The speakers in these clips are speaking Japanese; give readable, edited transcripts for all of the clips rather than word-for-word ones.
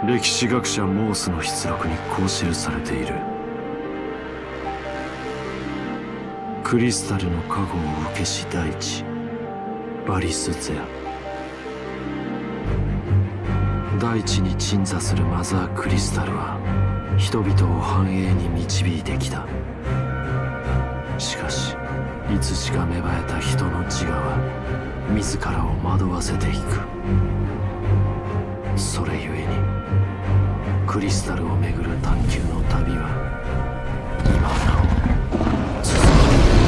歴史学者モースの筆録にこう記されている。クリスタルの加護を受けし大地バリスゼア。大地に鎮座するマザークリスタルは人々を繁栄に導いてきた。しかしいつしか芽生えた人の自我は自らを惑わせていく。それゆえにクリスタルをめぐる探求の旅は今なお続く。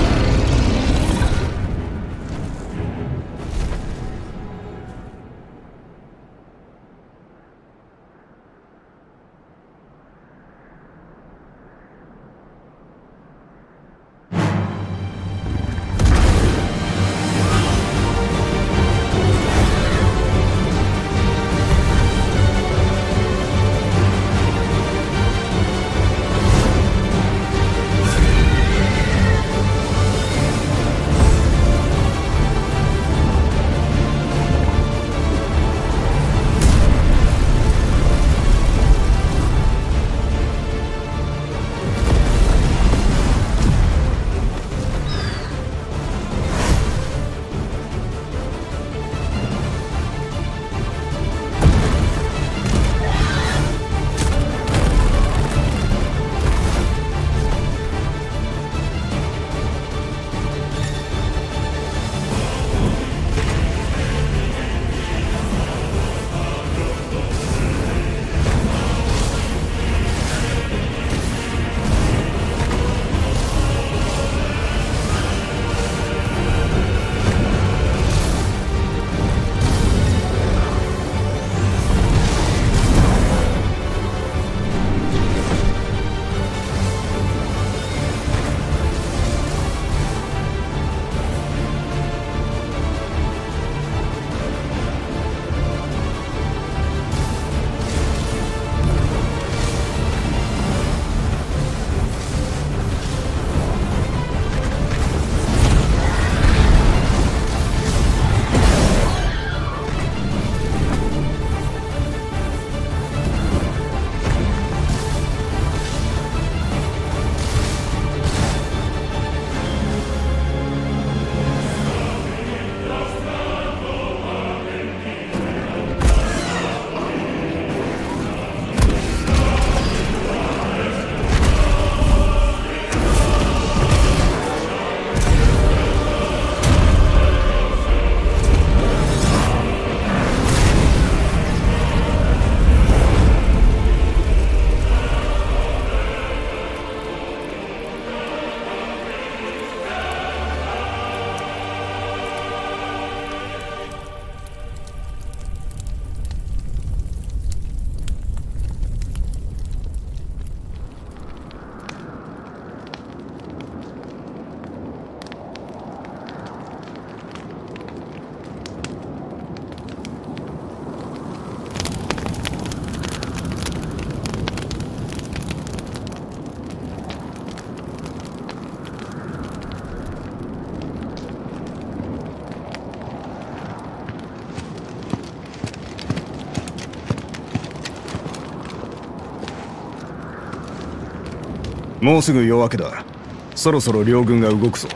もうすぐ夜明けだ。そろそろ両軍が動くぞ。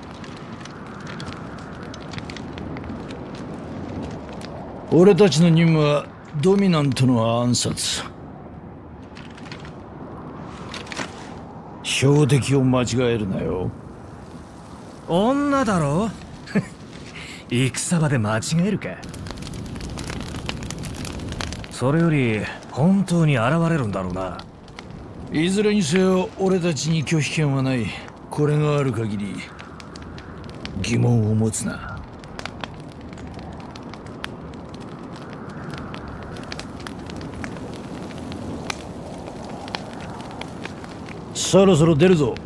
俺たちの任務はドミナントの暗殺。標的を間違えるなよ。 女だろ戦場で間違えるか。それより本当に現れるんだろうな。 いずれにせよ俺たちに拒否権はない。これがある限り疑問を持つな。そろそろ出るぞ。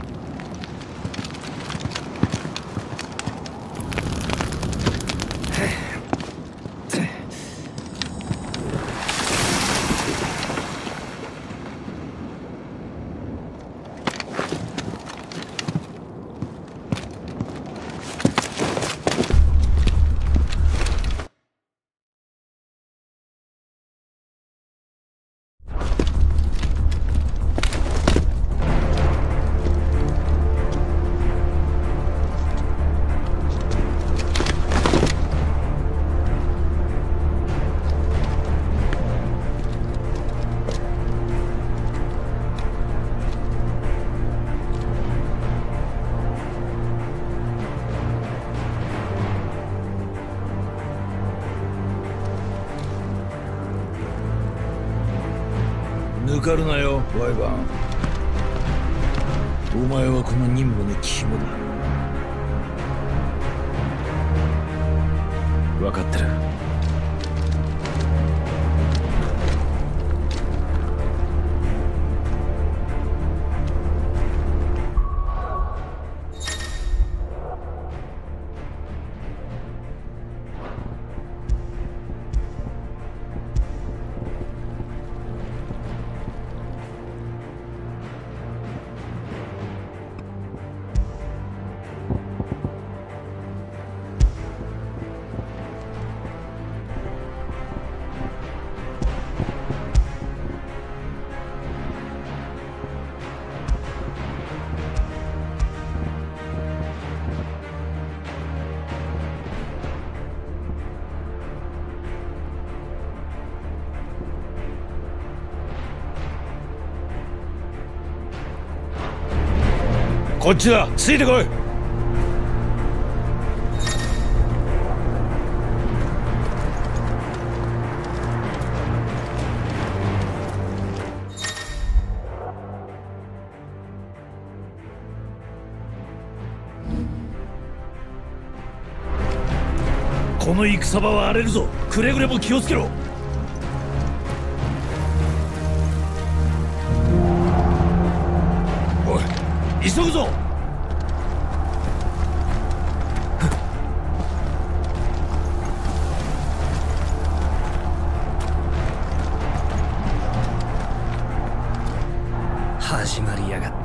かるなよワイバン。お前はこの任務の肝だ。 分かってる。 こっちだ、ついてこい。この戦場は荒れるぞ。くれぐれも気をつけろ。おい、急ぐぞ。 始まりやがった。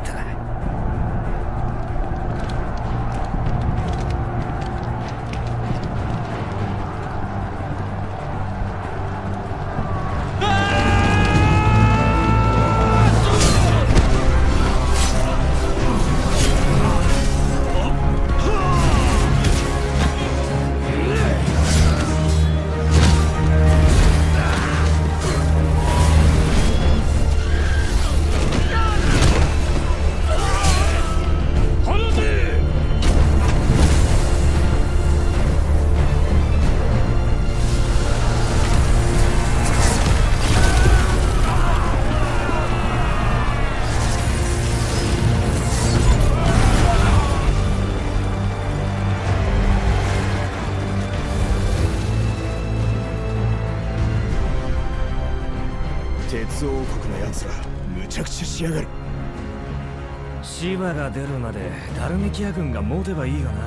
鉄王国のやつらむちゃくちゃしやがる。 シバが出るまでダルメキア軍が持てばいいが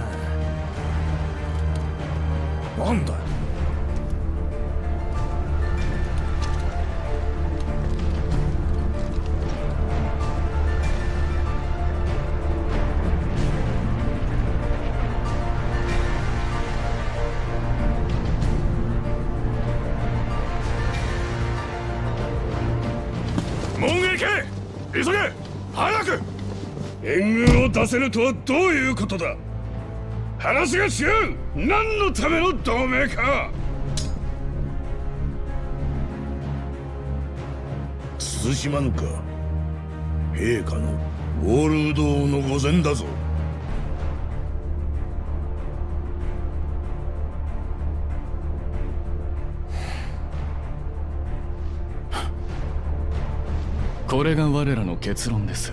な。なんだよ。 門へ行け！急げ！早く！援軍を出せぬとはどういうことだ？話が違う！何のための同盟か！慎まぬか？陛下のウォールウド王の御前だぞ。 これが我らの結論です。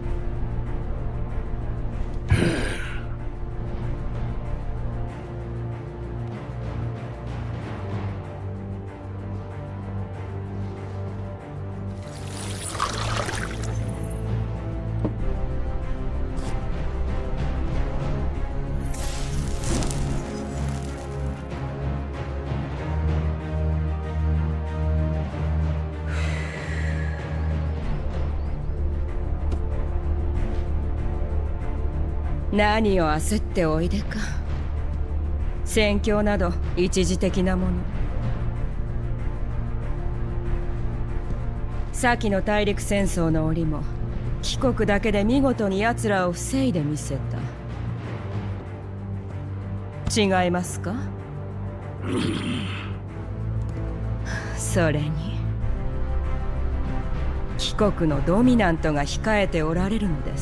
何を焦っておいでか。戦況など一時的なもの。先の大陸戦争の折も帰国だけで見事に奴らを防いでみせた。違いますか？それに帰国のドミナントが控えておられるのです。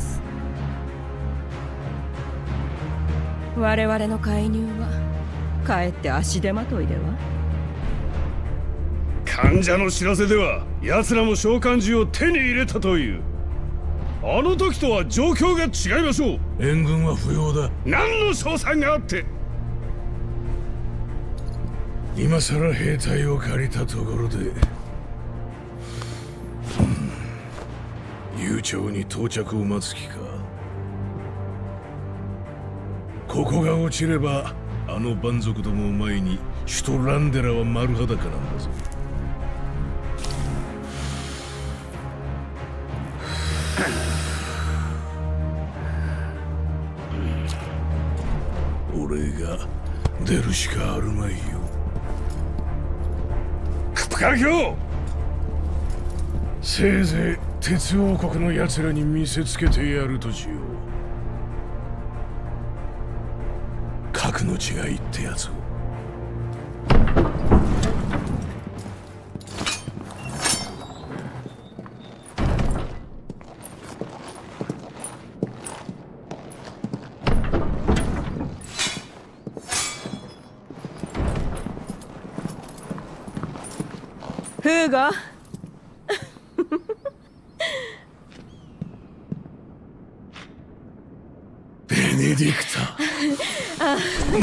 我々の介入はかえって足手まといでは。 患者の知らせでは奴らも召喚獣を手に入れたという。あの時とは状況が違いましょう。 援軍は不要だ。 何の賞賛があって。 今さら兵隊を借りたところで、悠長に到着を待つ気か。ここが落ちればあの蛮族どもを前に首都ランデラは丸裸なんだぞ。俺が出るしかあるまいよ。 副官卿、 せいぜい鉄王国の奴らに見せつけてやるとしよう。格の違いってやつを。 フーガベネディクタ。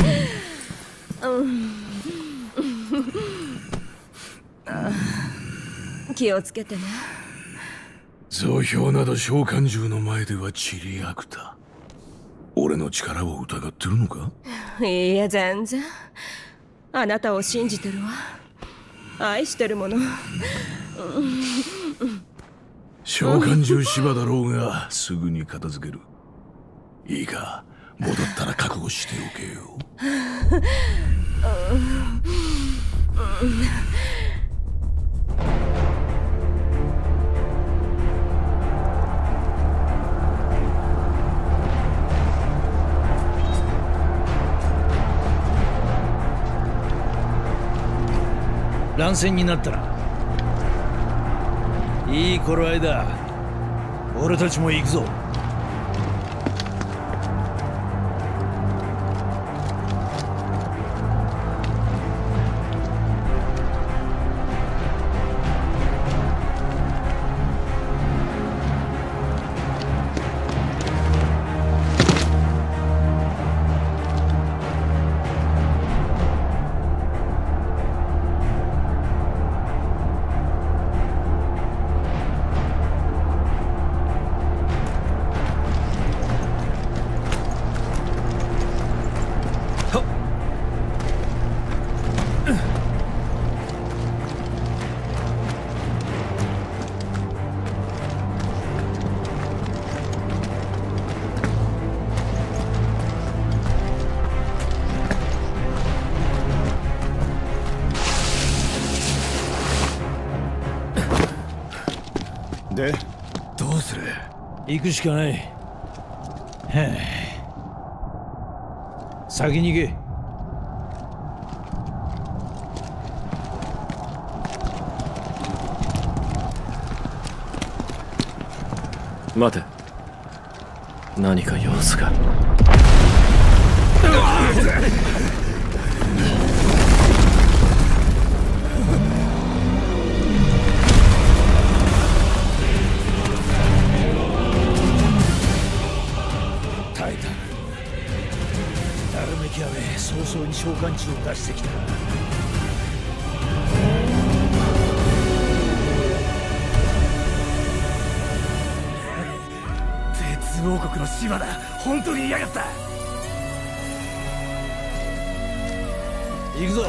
気をつけてね。 増票など召喚獣の前ではちりあくた。俺の力を疑ってるのか？ いいえ、全然。あなたを信じてるわ。愛してるもの。 召喚獣芝だろうがすぐに片付ける。いいか、戻ったら覚悟しておけよ。 乱戦になったらいい頃合いだ。俺たちも行くぞ。 で、 どうする？行くしかない。はあ、先に行け。 待て。何か様子が。 耐えた。ダルメキアメ早々に召喚獣を出してきた。 鉄王国の芝だ。本当に嫌がった。 行くぞ。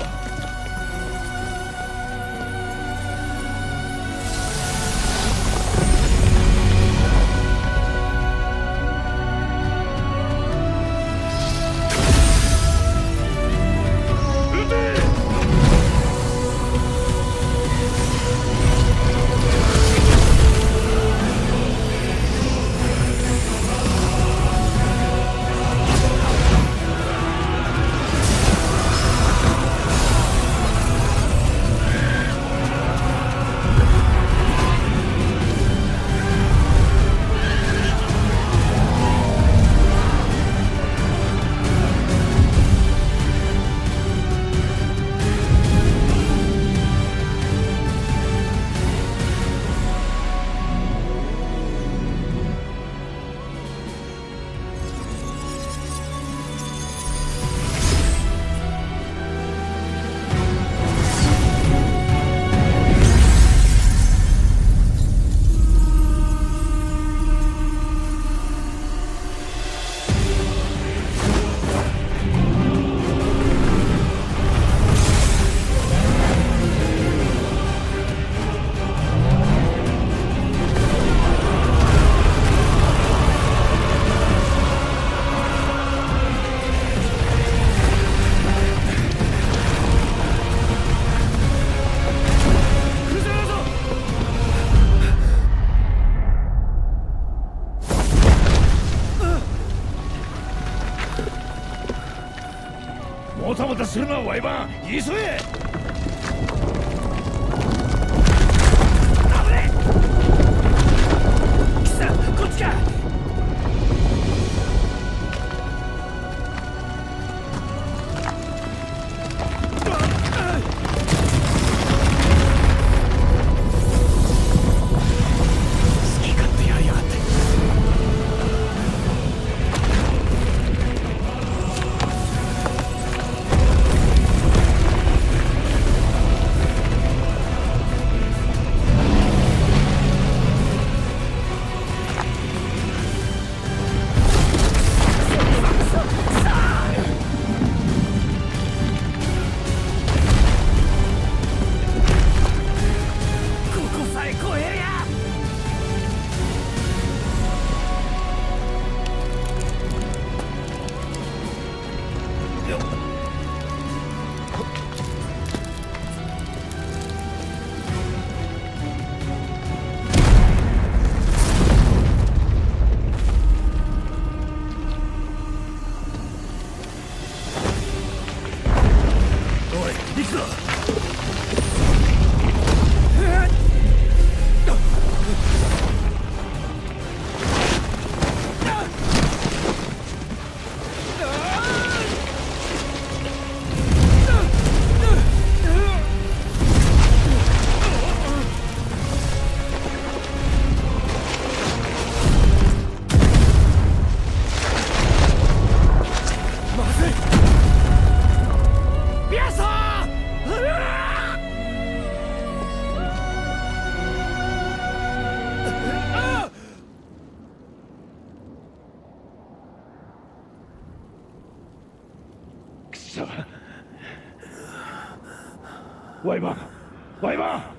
もたもたするなワイバン、急げ。危ねえ。貴様こっちか。ワイバン、ワイバン。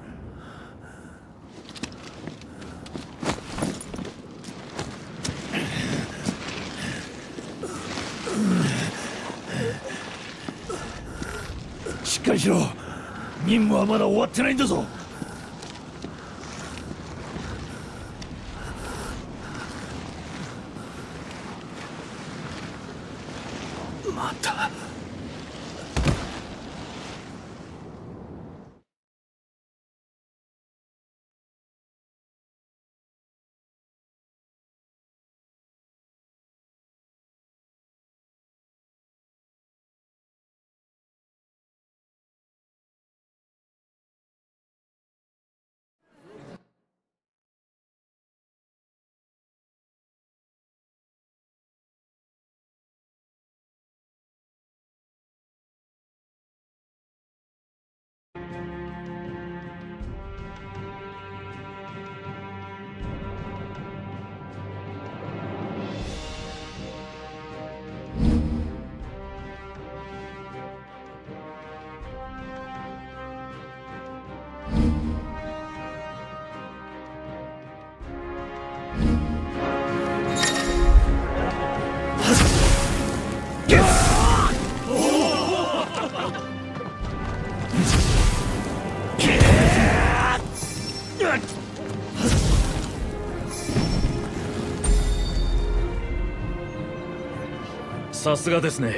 しっかりしろ。任務はまだ終わってないんだぞ。また。さすがですね。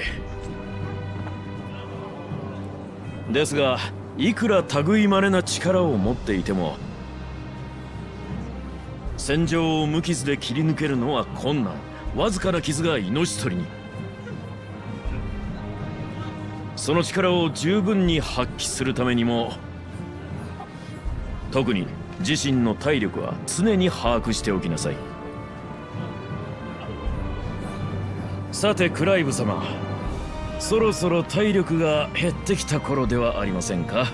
ですが、いくら類いまれな力を持っていても戦場を無傷で切り抜けるのは困難。わずかな傷が命取りに。その力を十分に発揮するためにも、特に自身の体力は常に把握しておきなさい。さてクライブ様、そろそろ体力が減ってきた頃ではありませんか。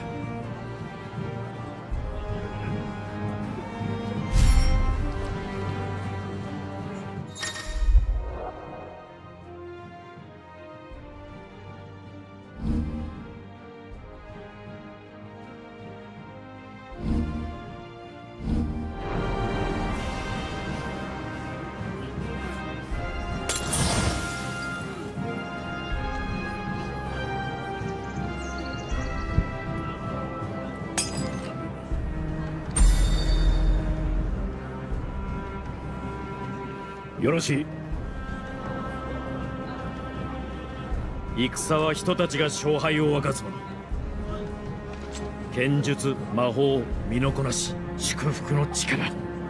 よろしい。 戦は人たちが勝敗を分かつもの。剣術、魔法、身のこなし、祝福の力、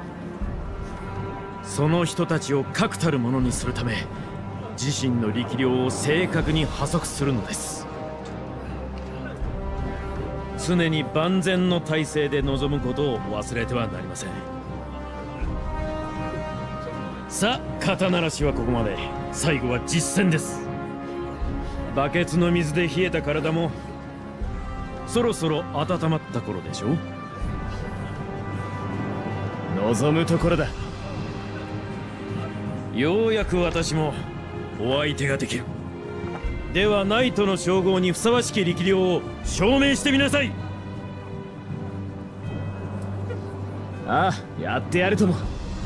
その人たちを確たるものにするため、自身の力量を正確に破則するのです。常に万全の体制で臨むことを忘れてはなりません。さあ、肩慣らしはここまで。最後は実戦です。バケツの水で冷えた体もそろそろ温まった頃でしょう。望むところだ。ようやく私もお相手ができる。ではナイトの称号にふさわしき力量を証明してみなさい。ああ、やってやるとも。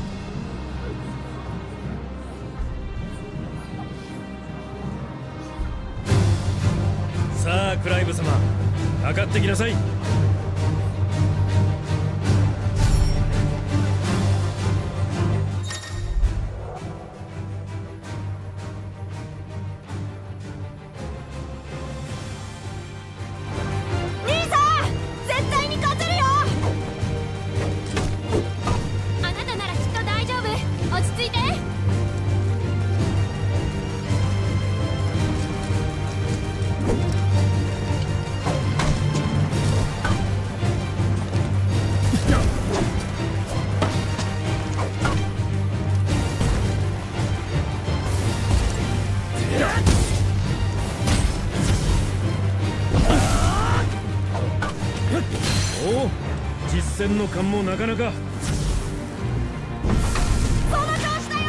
さあクライブ様、かかってきなさい。おお、実戦の勘もなかなか。 その調子だよ。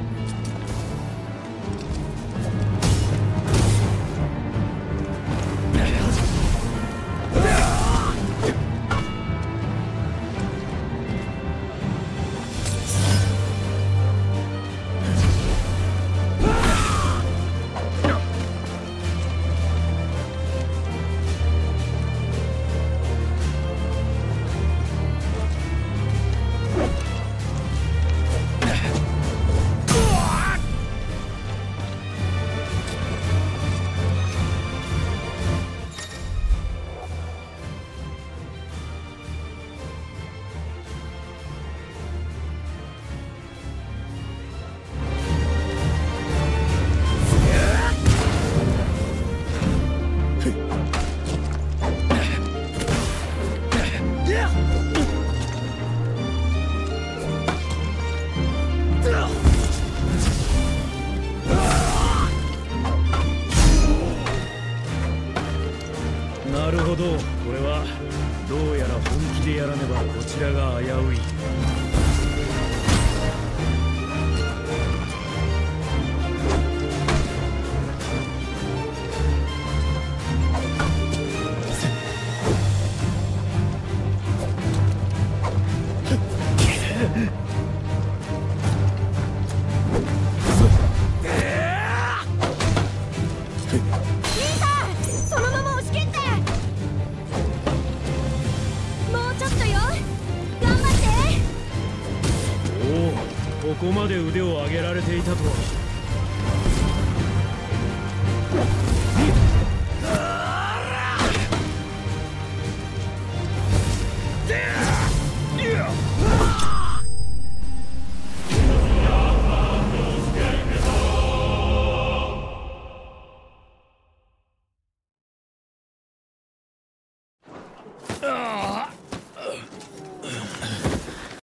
なるほど、これはどうやら本気でやらねばこちらが危うい。ここまで腕を上げられていたとは。